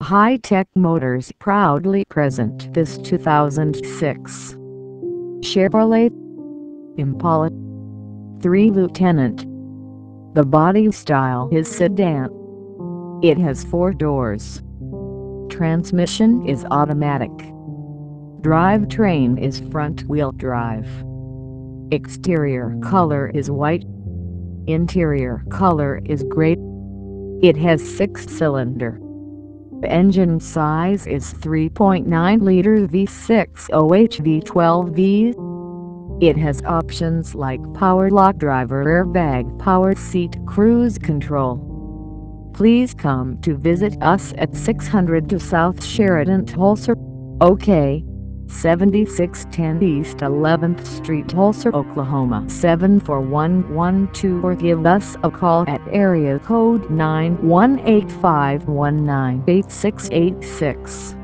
High-Tech Motors proudly present this 2006 Chevrolet Impala 3 Lieutenant. The body style is sedan. It has 4 doors. Transmission is automatic. Drivetrain is front-wheel drive. Exterior color is white. Interior color is gray. It has 6-cylinder. Engine size is 3.9-liter V6 OH V12V. It has options like power lock, driver airbag, power seat, cruise control. Please come to visit us at 602 South Sheridan, Tulsa. OK. 7610 East 11th Street, Tulsa, Oklahoma 74112, or give us a call at area code 918-519-8686.